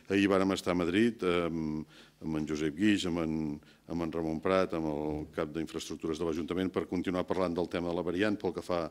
Ahir vàrem estar a Madrid amb en Josep Guix, amb en Ramon Prat, amb el cap d'infraestructures de l'Ajuntament, per continuar parlant del tema de la variant pel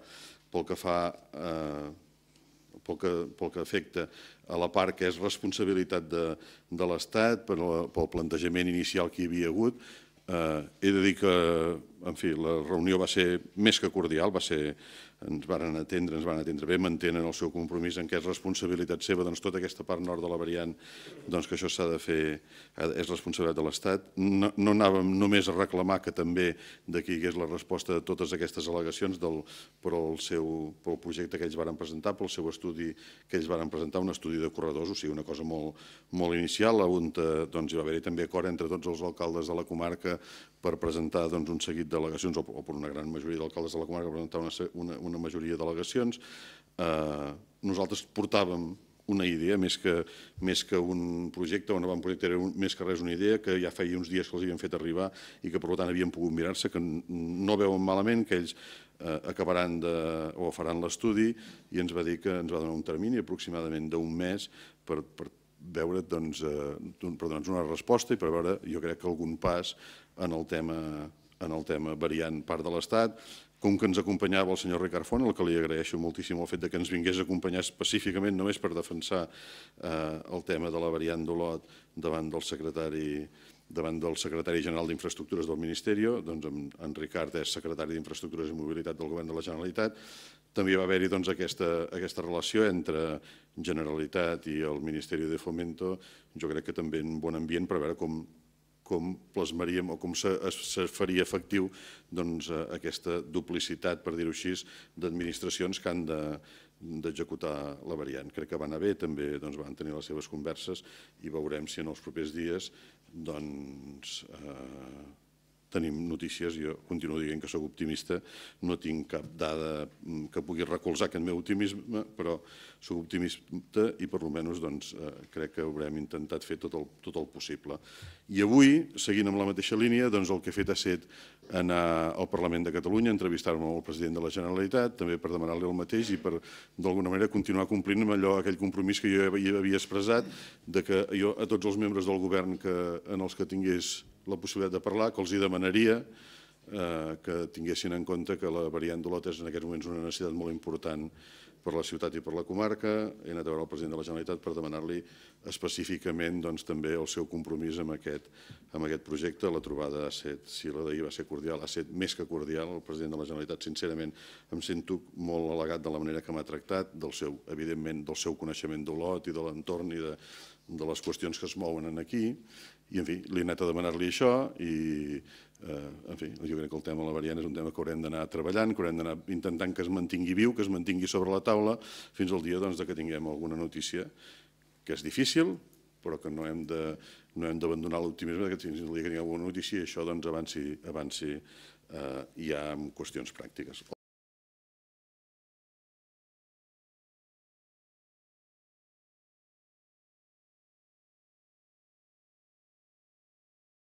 que afecta a la part que és responsabilitat de l'Estat, pel plantejament inicial que hi havia hagut. He de dir que, en fi, la reunió va ser més que cordial, ens van atendre bé, mantenen el seu compromís en què és responsabilitat seva, doncs tota aquesta part nord de la variant, doncs que això s'ha de fer, és responsabilitat de l'Estat. No anàvem només a reclamar que també d'aquí hagués la resposta de totes aquestes al·legacions pel projecte que ells van presentar, pel seu estudi que ells van presentar, un estudi de corredors, o sigui, una cosa molt inicial, on hi va haver també acord entre tots els alcaldes de la comarca per presentar un seguit d'al·legacions, o per una gran majoria d'alcaldes de la comarca per presentar una majoria d'al·legacions. Nosaltres portàvem una idea, més que un projecte o un avantprojecte, era més que res una idea que ja feia uns dies que els havien fet arribar i que per tant havien pogut mirar-se, que no veuen malament, que ells acabaran o faran l'estudi, i ens va dir que ens va donar un termini aproximadament d'un mes per veure, per donar-nos una resposta i per veure, jo crec que algun pas en el tema variant part de l'Estat. Com que ens acompanyava el senyor Ricard Font, al que li agraeixo moltíssim el fet que ens vingués a acompanyar específicament només per defensar el tema de la variant d'Olot davant del secretari general d'Infraestructures del Ministeri. Doncs en Ricard és secretari d'Infraestructures i Mobilitat del Govern de la Generalitat. També va haver-hi aquesta relació entre Generalitat i el Ministeri de Fomento, jo crec que també en bon ambient, per veure com plasmaríem o com se faria efectiu aquesta duplicitat, per dir-ho així, d'administracions que han d'executar la variant. Crec que va anar bé, també van tenir les seves converses i veurem si en els propers dies tenim notícies. Jo continuo dient que soc optimista, no tinc cap dada que pugui recolzar aquest meu optimisme, però soc optimista i per almenys crec que haurem intentat fer tot el possible. I avui, seguint amb la mateixa línia, el que he fet ha estat anar al Parlament de Catalunya, entrevistar-me amb el president de la Generalitat, també per demanar-li el mateix i per, d'alguna manera, continuar complint amb aquell compromís que jo havia expressat, que jo a tots els membres del govern en els que tingués la possibilitat de parlar, que els demanaria que tinguessin en compte que la variant d'Olot és en aquests moments una necessitat molt important per la ciutat i per la comarca. He anat a veure el president de la Generalitat per demanar-li específicament també el seu compromís amb aquest projecte. La trobada ha estat, si la d'ahir va ser cordial, ha estat més que cordial. El president de la Generalitat, sincerament, em sento molt al·legat de la manera que m'ha tractat, evidentment, del seu coneixement d'Olot i de l'entorn i de les qüestions que es mouen aquí. I, en fi, li he anat a demanar-li això i, en fi, jo crec que el tema de la variant és un tema que haurem d'anar treballant, que haurem d'anar intentant que es mantingui viu, que es mantingui sobre la taula fins al dia que tinguem alguna notícia, que és difícil, però que no hem d'abandonar l'optimisme que fins al dia que tinguem alguna notícia i això avanci ja en qüestions pràctiques.